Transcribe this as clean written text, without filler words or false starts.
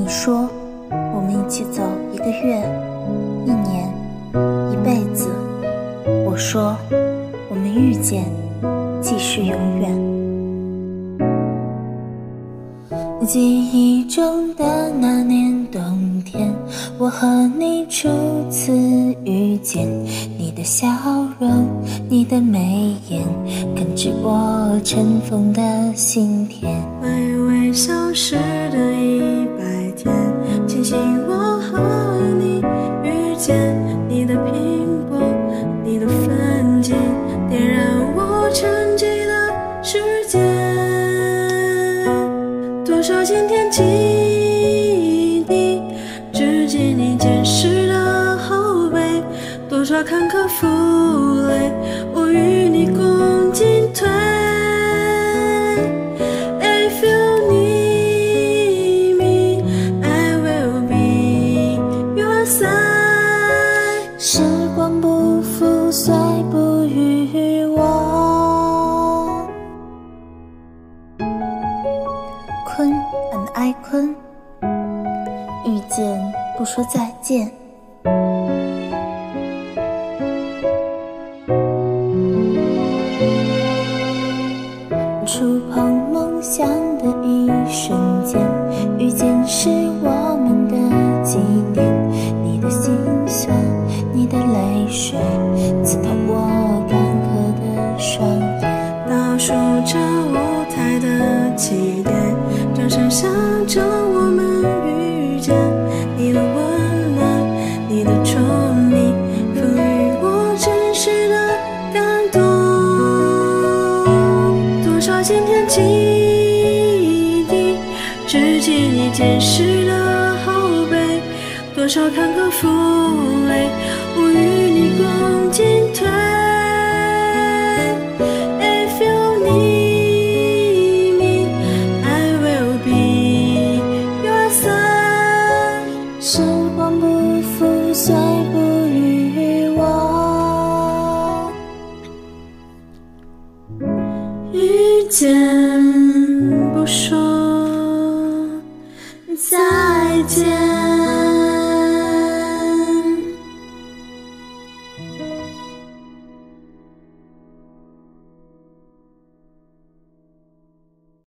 你说我们一起走1个月、1年、1辈子，我说我们遇见继续永远。记忆中的那年冬天，我和你初次遇见，你的笑容，你的眉眼，根治我尘封的心田。 微微消失的100天，庆幸我和你遇见，你的拼搏，你的奋进，点燃我沉寂的世界。多少惊天记地，直击你坚实的后背，多少坎坷负累，我与你共进退。If you need me, I will be your side。 时光不负岁不与我。坤 and 爱坤，遇见不说再见。触碰梦想的一瞬间，遇见是我们的纪念。你的心酸，你的泪水，刺痛我干涸的双眼。 倒数着舞台的起点，掌声响着我们遇见。你的温暖，你的宠溺，赋予我真实的感动。多少惊天记地，直击你坚实的后背，多少坎坷负累，我与你共进退。If you need me, I will be your side。 时光不负岁不与我。 遇见不说再见。